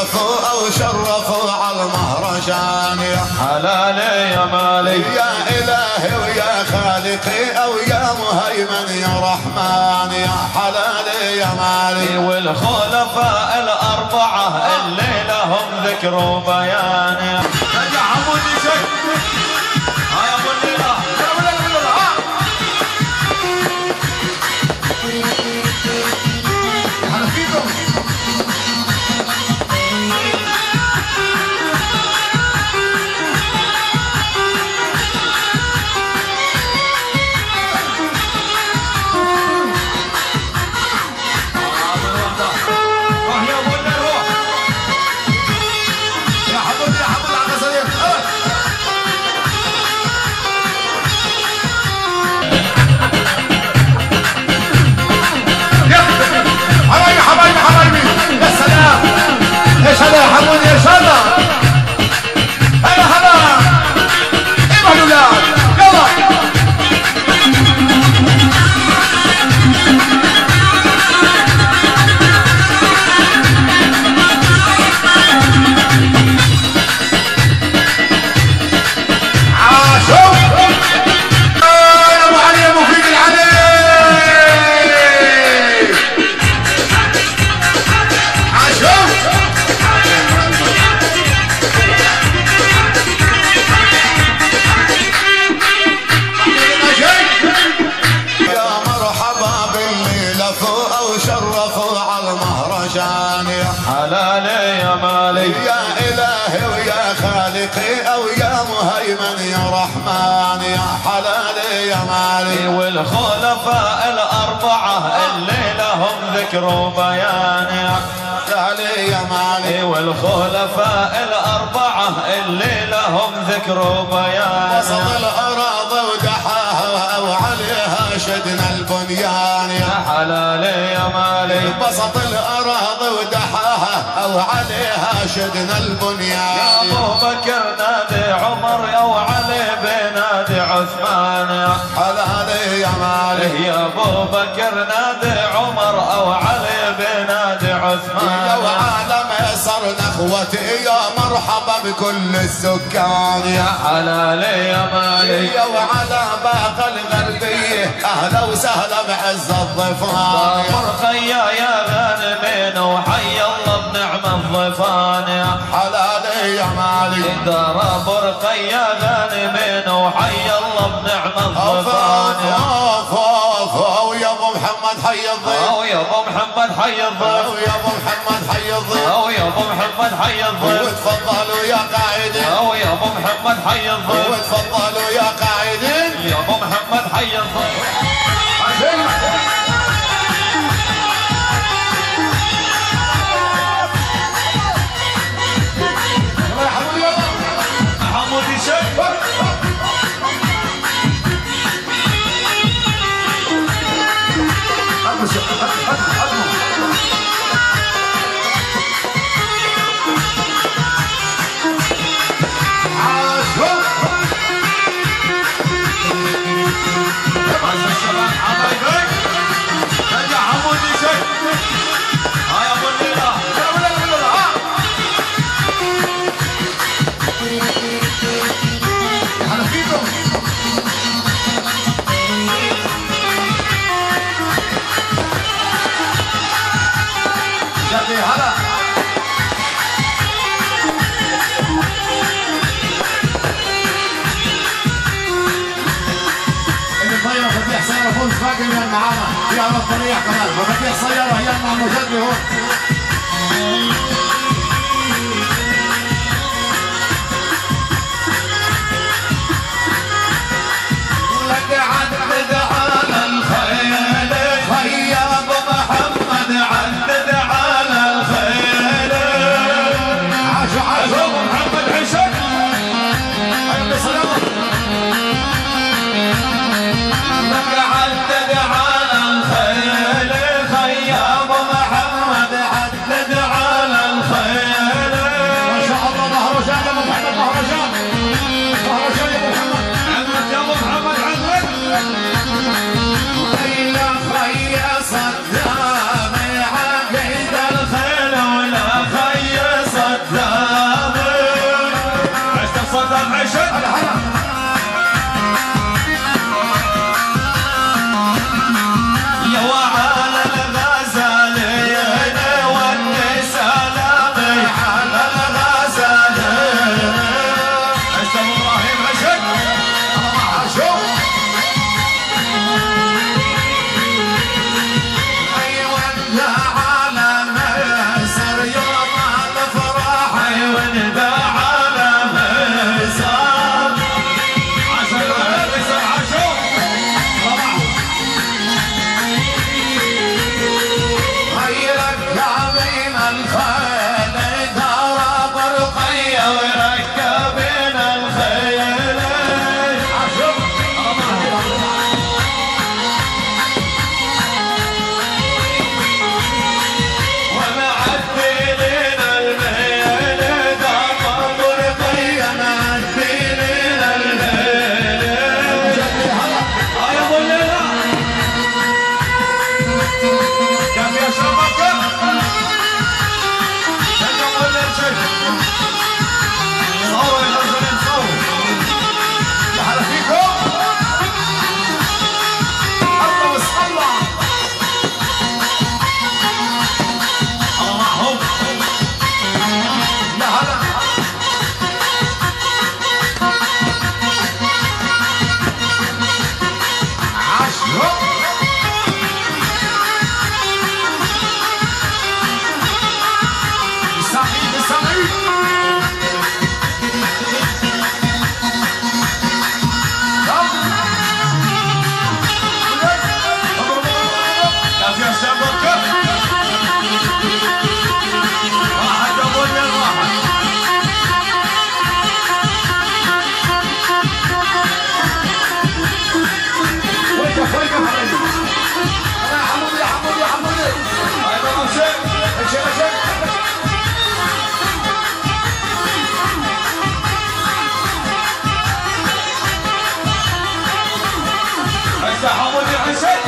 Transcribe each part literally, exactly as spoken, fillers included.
لفوا او شرفوا على المهرجان. يا حلالي يا مالي يا الهي ويا خالقي او يا مهيمن يا رحمن. يا حلالي يا مالي والخلفاء الاربعه اللي لهم ذكر وبيان. يا عمودي شيء يا ابو الليله يا ابو الليله ها على فيكم ايش هذا يا حمودي ايش هذا؟ هلا هلا ايوه الاولاد يلا عاشوا يا ابو علي يا مفيد العلي عاشوا حلالي يا مالي يا إلهي ويا خالقي أو يا مهيمن يا رحمن. يا حلالي يا مالي والخلفاء الأربعة اللي لهم ذكر وبيان. يا حلالي يا مالي والخلفاء الأربعة اللي لهم ذكر وبيان. وسط الأراضي ودحاها وعليها شدنا البنيان. يا حلالي يا مالي بسط الأراضي ودحاها أو عليها شدنا البنيان. يا أبو بكر نادي عمر يا وعلي بنادي عثمان. يا حلالي يا مالي يا أبو بكر نادي عمر أو علي بنادي عثمان. يا وعالم صرنا اخوتي يا مرحبا بكل السكان. يا حلالي يا مالي يا وعلى باقة الغربية اهلا وسهلا بعز الضيفان. مرخيا يا غانمين وحي الله بنعم الضيفان. يا حلالي يا مالي دار برقيا غانمين وحي الله بنعم الضيفان. يا ابو محمد حي الضيف او يا ابو محمد حي الضيف يا ابو محمد حي الضيف او يا ابو محمد حي الضيف وتفضلوا يا قاعدين او يا ابو محمد حي الضيف وتفضلوا يا قاعدين يا ابو محمد حي الضيف. حمودي شيء باقي من معانا يا رب طريق كمان مفاتيح سيارة هي مع مجدي هون. لك عدد على الخيل يا ابو محمد عدد على الخيل. عاشوا عاشوا محمد حسين حي السلام. لك عدد على الخيل يا ابو محمد عدد سلام عشق هلا هلا يا وعلى الغزالين ودي سلامي على الغزالين عشت ابو ابراهيم عشق عاشور ايوه انت على ميسر يوم الافراح ايوه انت على ميسر عشق ميسر عاشور يركب من الخيل دار برقية ويركب بين الخيل ومعدلين الميل دار برقية معدلين الميل يا ابو الليلة كم يا شباب كم كم ابو الليل شيء صور يا رجل صور هلا فيكم الله بس الله الله معهم يا هلا عاشور سعيد سعيد كم يا شباب كم واحد ابو الليل واحد وقف وقف علي يا حمود يا حمود يا حمود هذا ابو شيخ اشيل اشيل عشت حمود يا عشق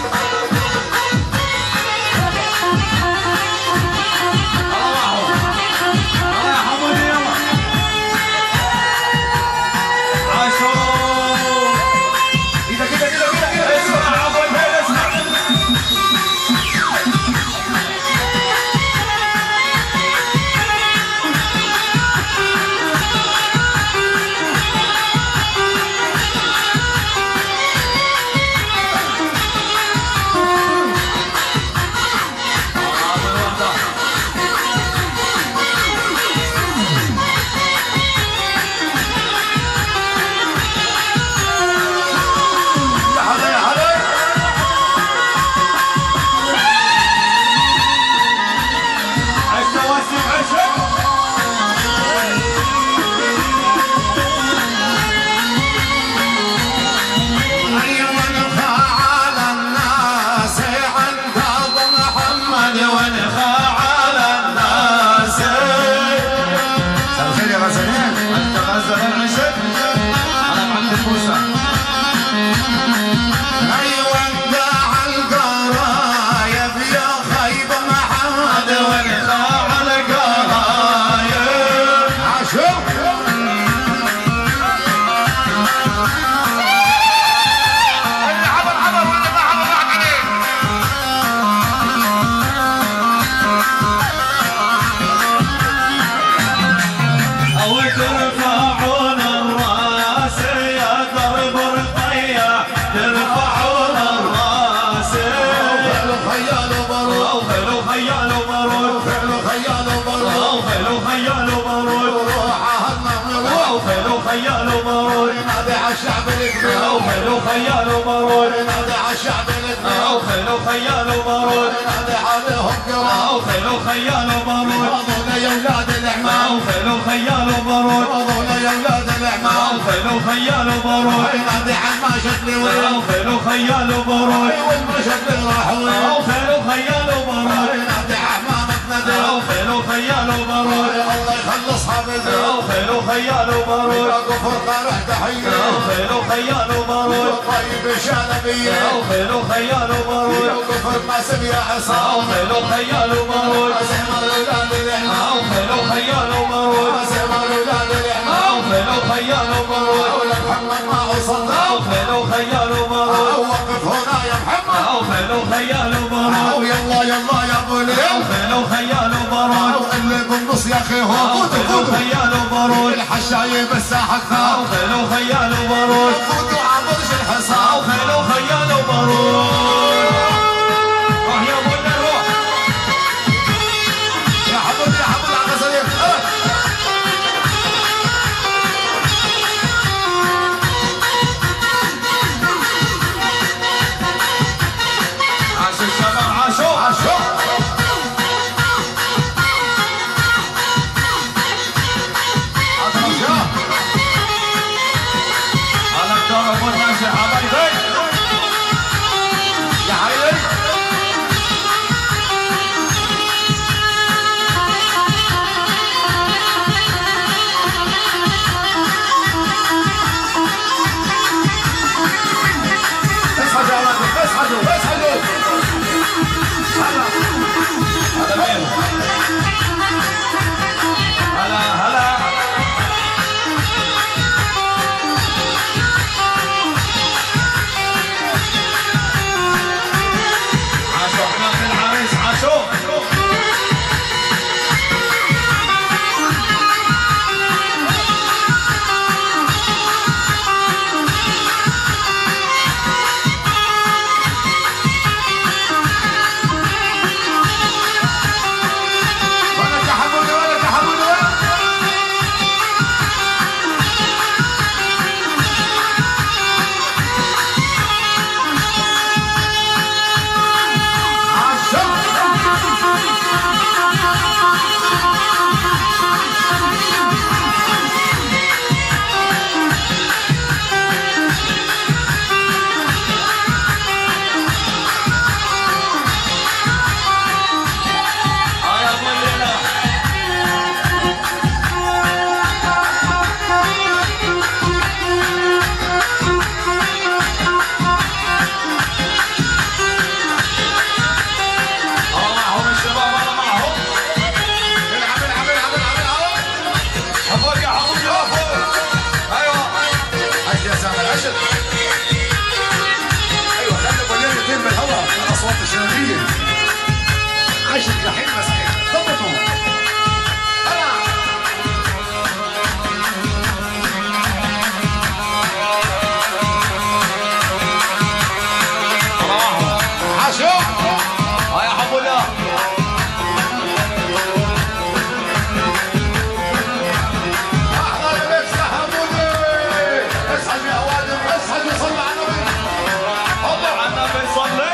الله معهم الله يا حمود يلا عاشور كده كده كده كده كده اسمع ابو الليل اسمع يا هلا يا هلا عشت واسم عشق ايوه على الناس عند ابو محمد ونخاع على الناس مساء الخير يا غزالين انت غزل العشق انا محمد موسى ايوه على القرايب يا خيب محمد ونخاع على القرايب عاشور اللي عبر عبر واللي ما عبر راح عليه او ترفعون الراس يا درب رقية ترفعون الراس فعلوا خيال وبرود او خلو خيال ومرود فعلوا خيال وبرود او خلو خيال ومرود روح عهدنا او خلو خيال ومرود نادي على الشعب الكبير او خلو خيال ومرود نادي على الشعب الكبير او خلو خيال ومرود نادي عليهم قرار او خلو خيال ومرود رضونا يا اولاد الاعمال او خلو خيال ومرود رضونا يا اولاد او الاعمال خلو خيال ومرود نادي على الماشط لي وين او خلو خيال ومرود والماشط لي راح وين او خلو خيال ومرود نادي حمامك نادي او خلو خيال ومرود الله يخلص حبيبي او خلو خيال ومرود باقوا فرقه رح تحيه او خلو خيال ومرود طيب الشالبيه او خلو خيال ومرود باقوا فرقه سم يا او عصام خلو خيال ومرود سمر اولاد الاعمال او خلو خيال ومرود سمر اولاد الاعمال او خلو خيال يلا يلا يا ابو الليل خيل وخيال وبارود اللي بالنص يا اخي هو خيل وخيال وبارود الحشايب الساحه كثار خيل وخيال وبارود فوتوا عبرش الحصار خيل وخيال وبارود روح يا ابو الليل روح يا حمود يا حمود على غزالين عاشوا الشباب عاشوا عاشوا على الدرب والناس حبايبي يا حبيبي اصحى يا ولد اصحى اصحى هلا مين هلا هلا عاشوا احنا من العريس عاشوا ولك يا حمود ولك يا حمود اه يا ابو الليله الله معهم الشباب الله معهم العب العب العب العب العب فوق يا حمود يا فوق ايوه عش يا سامر عشر ايوه خلي بولين يطير بالهواء الاصوات الشرقيه عشر الحين مسكين ضبطوا هلا عاشوا اه يا حموده احضر لبس يا حمودي اصحى يا اوادم اصحى وصل على النبي الله على النبي صلي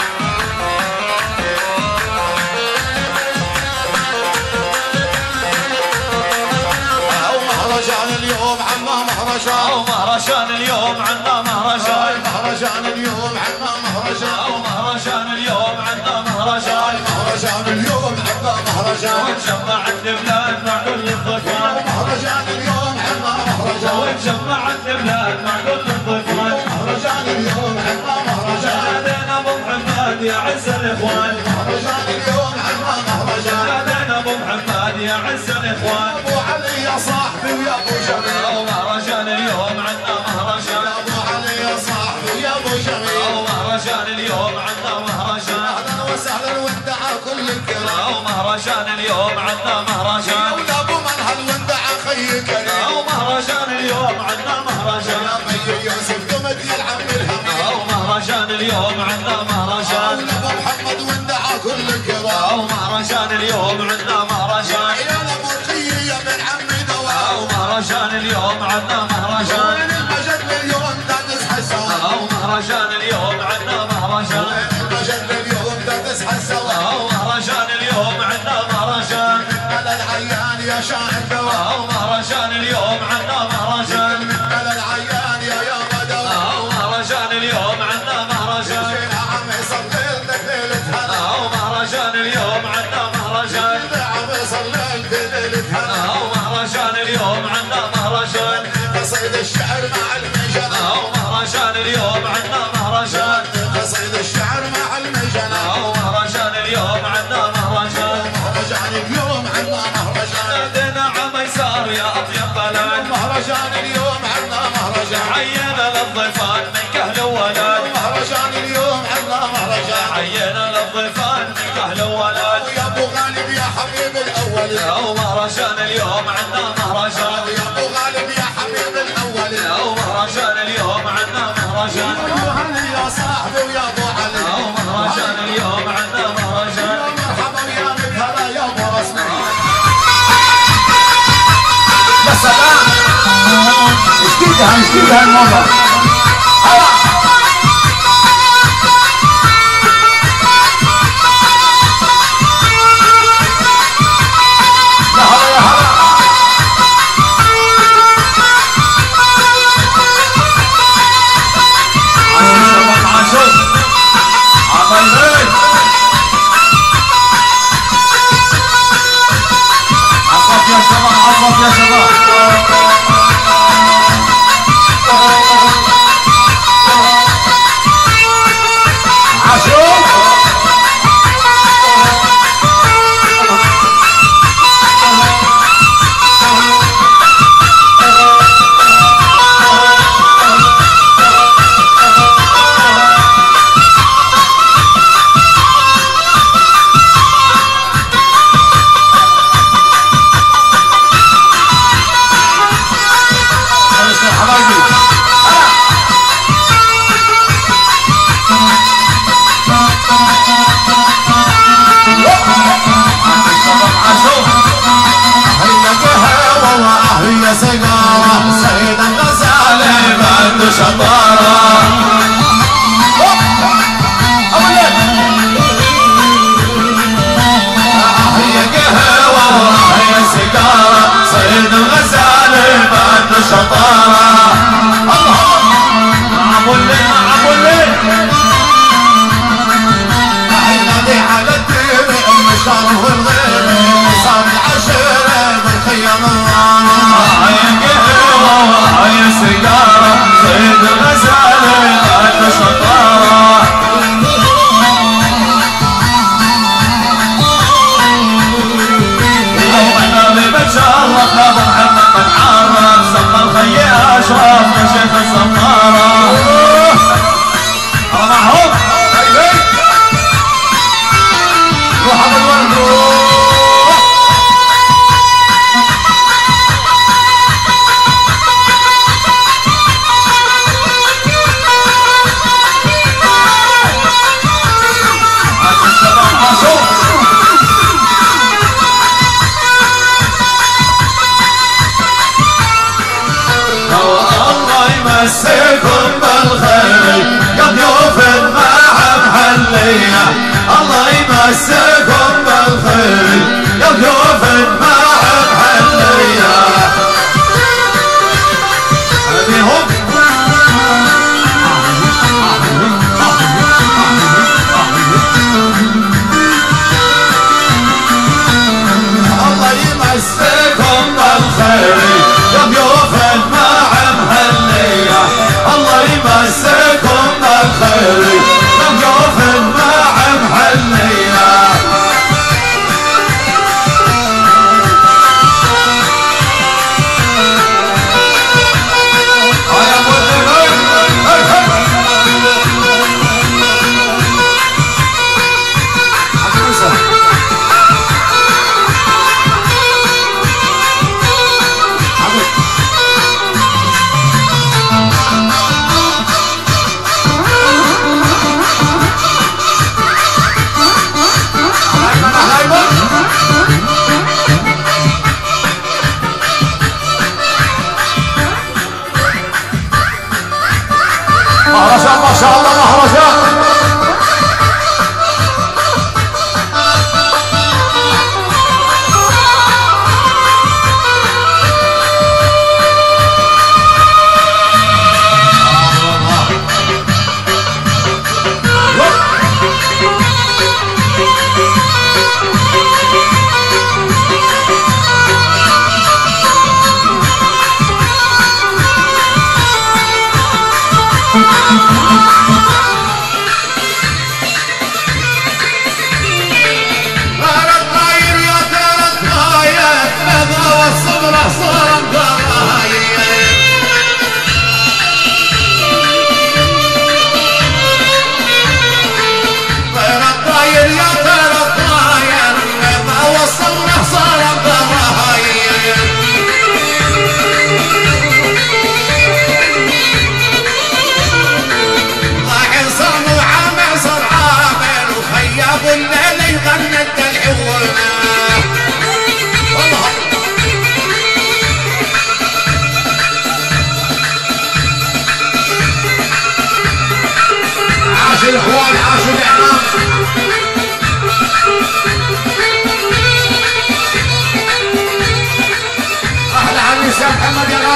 او مهرجان اليوم عنا مهرجان او مهرجان اليوم عنا مهرجان مهرجان اليوم عنا مهرجان او مهرجان اليوم عنا مهرجان مهرجان اليوم عنا مهرجان وتجمعت البلاد مع كل الضيفان مهرجان اليوم عنا مهرجان وتجمعت البلاد مع كل الضيفان مهرجان اليوم عنا مهرجان نادينا ابو محمد يا عز الاخوان مهرجان اليوم عنا مهرجان نادينا ابو محمد يا عز الاخوان ابو علي يا صاحبي ويا ابو جميل او مهرجان اليوم عنا مهرجان ابو علي يا صاحبي ويا ابو جميل او مهرجان اليوم عنا مهرجان اهلا وسهلا وندعى كل الكرام او مهرجان اليوم عنا مهرجان ولا ابو منهل وندعى خي كريم او مهرجان اليوم عنا مهرجان يا طيب يوسف قمت يلعب بالهميل او مهرجان اليوم عنا مهرجان ولا ابو محمد وندعى كل الكرام او مهرجان اليوم عنا مهرجان يا ابو خيي من عمي دواء او مهرجان اليوم عنا مهرجان وين المجد لليوم تدس حسوا او مهرجان اليوم عنا مهرجان وين المجد لليوم تدس حسوا او مهرجان اليوم عنا مهرجان على العيان يا شاهد دواء او مهرجان اليوم عنا مهرجان على العيان يا يا دواء او مهرجان اليوم عنا مهرجان يا عمي صليت لك ليلة هلا او مهرجان اليوم عنا مهرجان يا عمي صليت لك ليلة هلا او مهرجان اليوم عنا مهرجان قصيد الشعر مع المجنة او مهرجان اليوم عنا مهرجان قصيد الشعر مع المجنة او مهرجان اليوم عنا مهرجان مهرجان اليوم عنا مهرجان نادينا عميسار يا اطيب بلد مهرجان اليوم عنا مهرجان عينا للضيفان من كهل وولد مهرجان اليوم عنا مهرجان عينا للضيفان ابو غالب يا حبيب الاول ومهرجان اليوم عنا مهرجان يا ابو غالب يا حبيب الاول ومهرجان اليوم عنا مهرجان ابو هاني يا صاحبي ويا ابو علي ومهرجان اليوم عنا مهرجان مرحبا ويا مكهلا يا ابو رسمي يا سلام جديدة جديدة الموضة هلا يا هلا يا هلا عاشور عطيبين عصف يا شباب عصف يا شباب عاشور هي سيجارة سيد الغزالي بعد شطارة هي قهوة هي سيجارة سيد الغزالي بعد شطارة الله معمول لي معمول لي عيني على الدين المشار والغير صار العشرة بالخيانة هاي سيجارة سيد الغزالي بعد شطارة لو احنا بمتشرف ابو محمد عرف سمى الخي اشرف يا شيخ السمارة معهم روح ابو الورد يمسكم بالخير يا ضيوف المعه محليه الله يمسكم بالخير يا ضيوف المعه محليه هذيهم الله يمسكم بالخير يا ضيوف المعه محليه الله يمسكم بالخير يا ضيوف المعه محليه مهرجان ما شاء الله مهرجان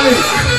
علي.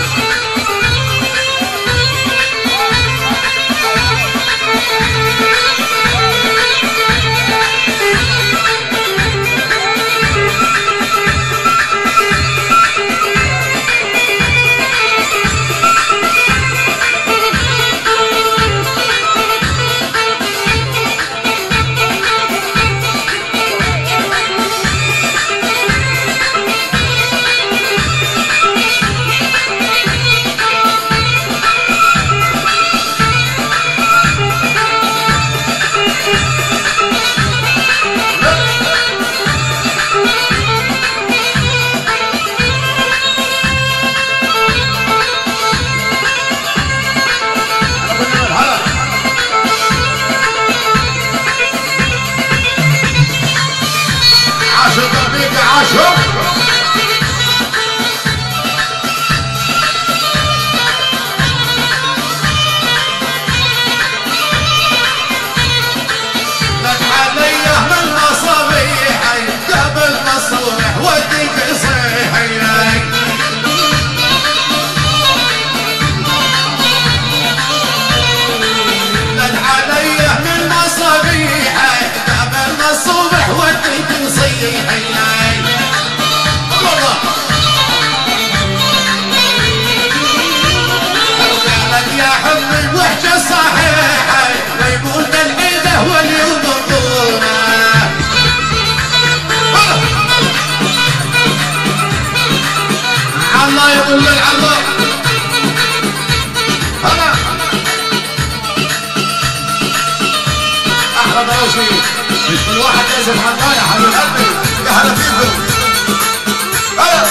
مش كل واحد لازم حنان يا حبيب قلبي. يا هلا فيكم. هلا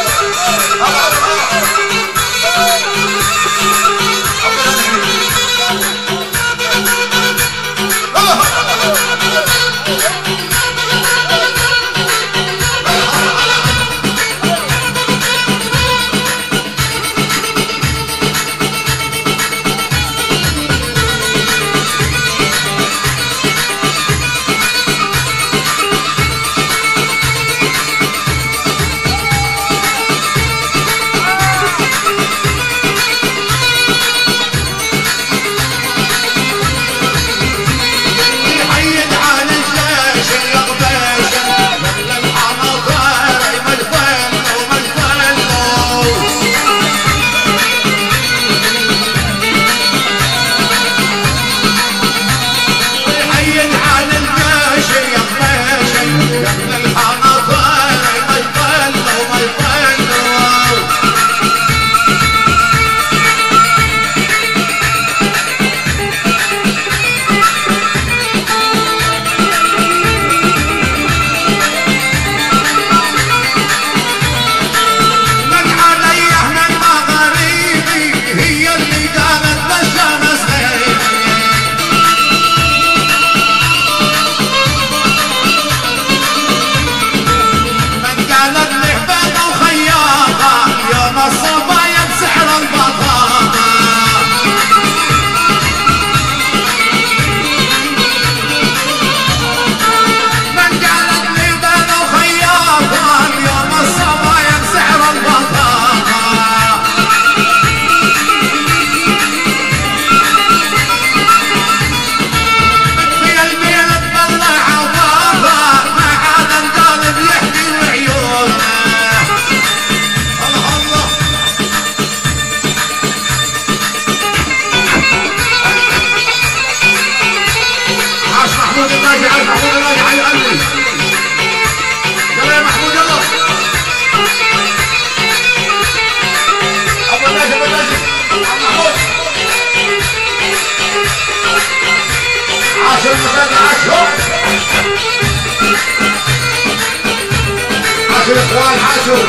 الاخوان حاشوا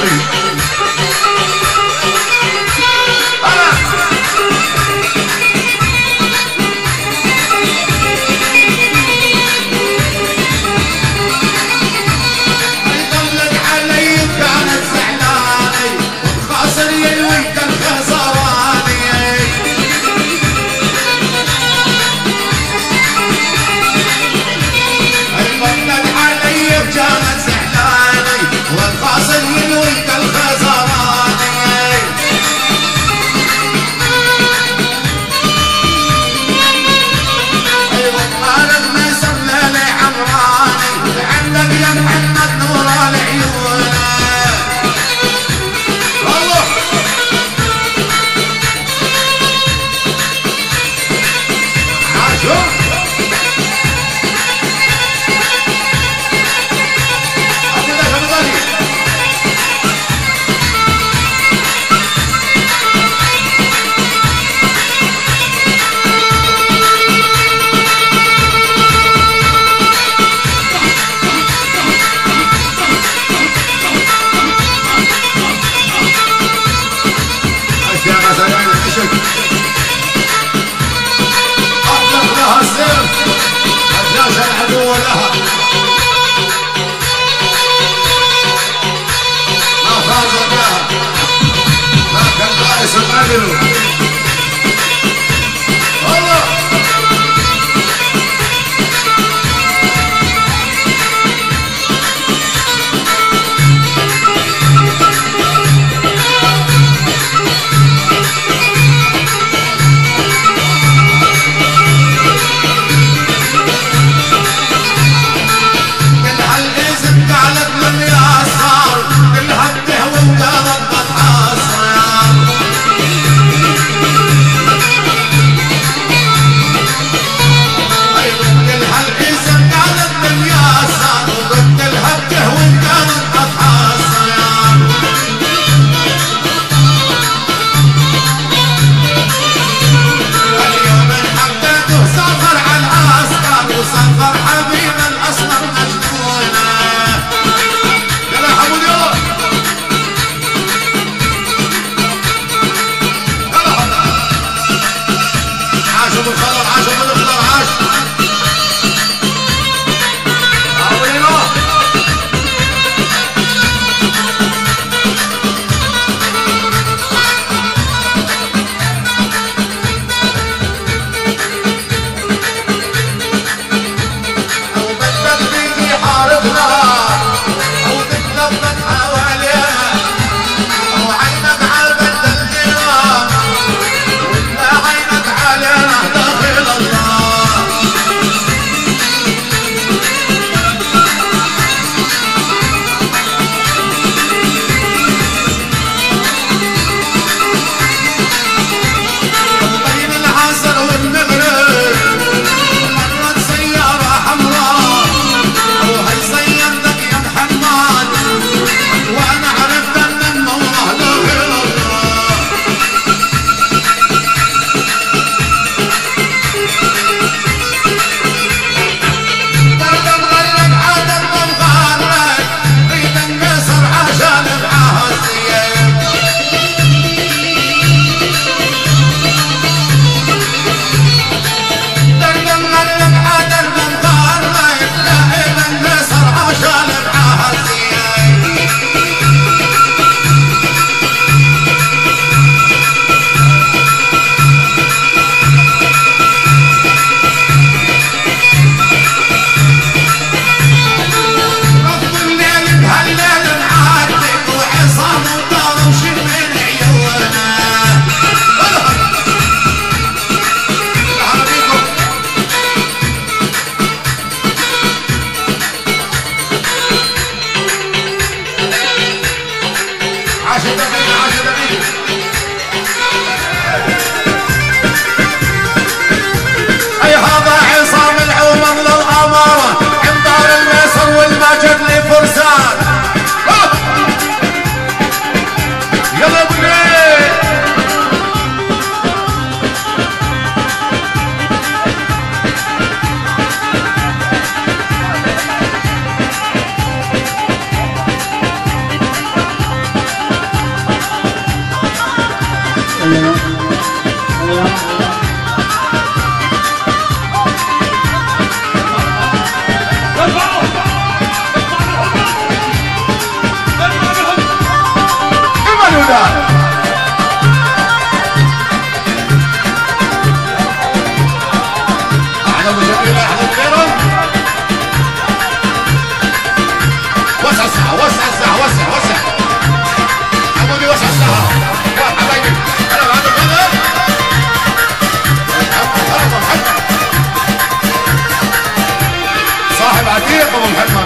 العربي.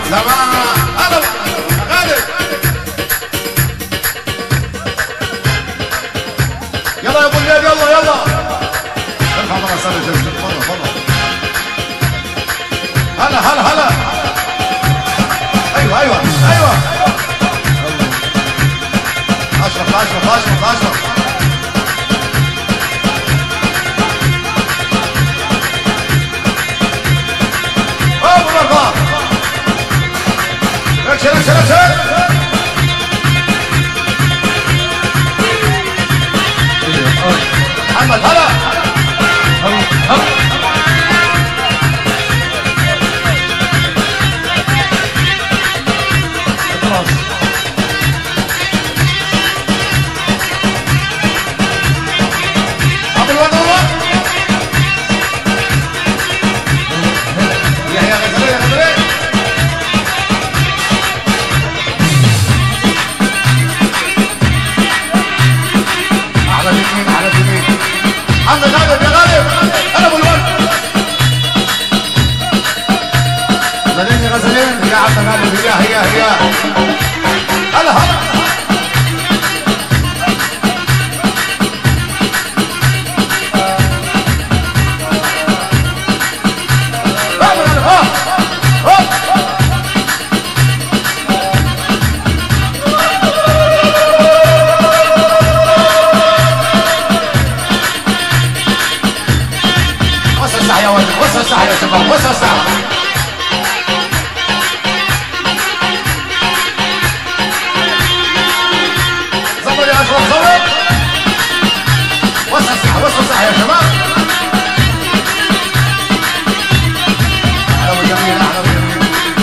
لا ما هلا غالب. يلا يا ابو الليل يلا يلا. ارفع مرة سنة جزء. تفضل تفضل. هلا هلا هلا. ايوه ايوه ايوه. اشرف اشرف اشرف اشرف. ابو مرضى. اكشن اكشن اكشن. محمد هلا. عم غالب يا غالب. انا ابو الورد. غزلين يا غزلين يا عم غالب. هي هي هي. هلا هلا. وسع الساحة يا شباب وسع الساحة. زبط يا اشرف زبط. وسع الساحة وسع الساحة يا شباب. احلى وجميل احلى وجميل.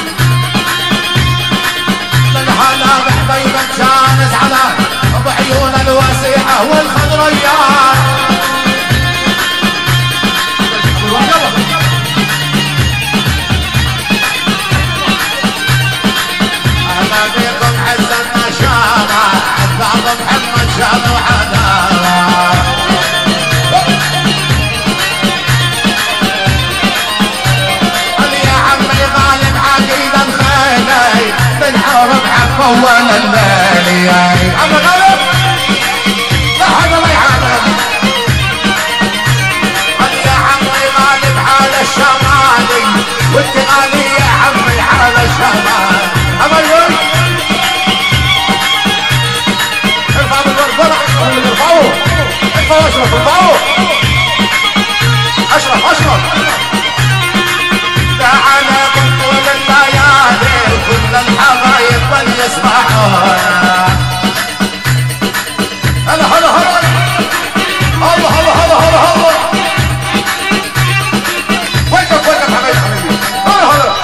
للحلا بحبيبك كان زعلان وبعيون الوسيعة والخضريات. بعض محمد شاب وحداوة. قال يا عمي غالب عقيد الخيلي بنحارب حق اول الليل. عم غالب لا حدا ما يحارب. قال يا عمي غالب حال الشمالي وانت غالي يا عمي حال الشمال. عمل ارفعوه ارفعوه اشرف ارفعوه. اشرف اشرف. تعالى طول الليالي كل الحبايب من يسمعون. هلا هلا هلا. الله هلا هلا هلا هلا. وينك وينك حبايبي حبيبي. هلا هلا.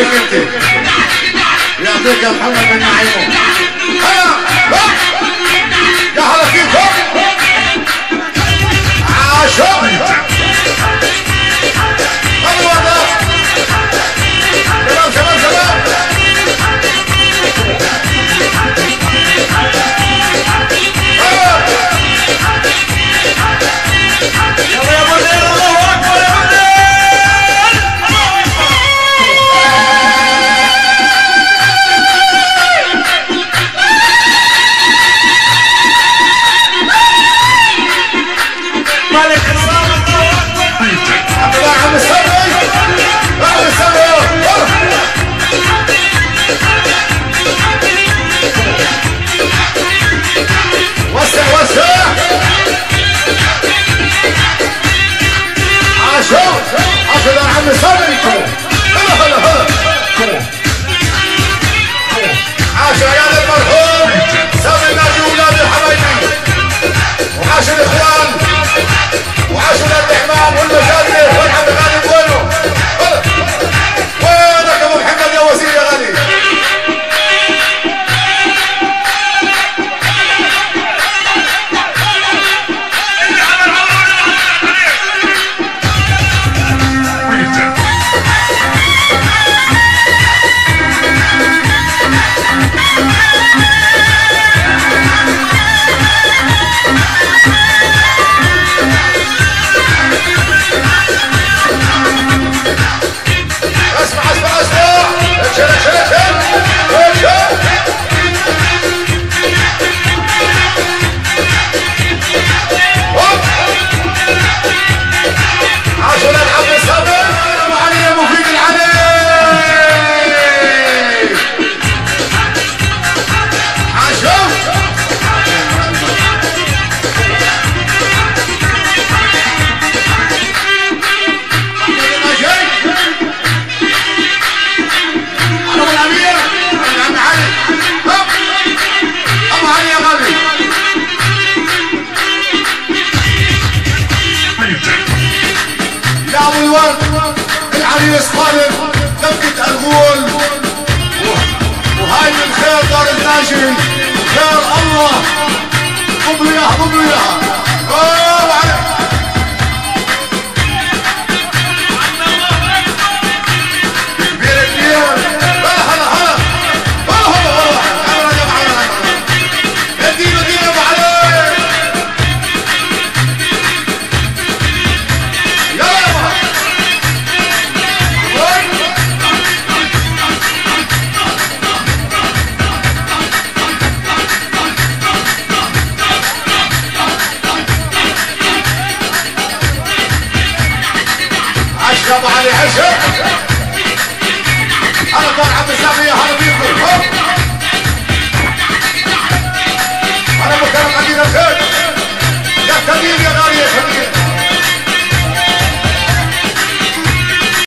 عليك انت. يعطيك يا محمد من نعيمه. هلا يا هلا فيكم. عاشوا الوضع. شباب شباب شباب. يلا يا ابو الليل الله اكبر يا ابو الليل. مالك حسام الله اكبر. يا عم السامي يا عم السامي. وسع وسع. عاشوا عاشوا يا عم السامي. هلا هلا هلا. عاشوا عيال المرحوم سامي ناجي ولاد الحبايبي. وعاشوا الاخوان وعاشوا ولاد الحمام والمشاكل والحمد غالب. وينه؟ وينك ابو محمد يا وزير يا غالي؟ اسمع اسمع اسمع. شل شل شل شل. عاشوا العب الصبر. ابو علي ابو فيد العلي. عاشوا يا ابو الورد العريس طالب دبكة الغول. وهاي من خير دار الناجي خير الله. ضم له اياها ضم له اياها. اوه عليك. كبير كبير. هلا هلا هلا هلا هلا هلا. يا معلم اديله اديله ابو علي. يلا يا ابو عشرة ابو علي عشرة.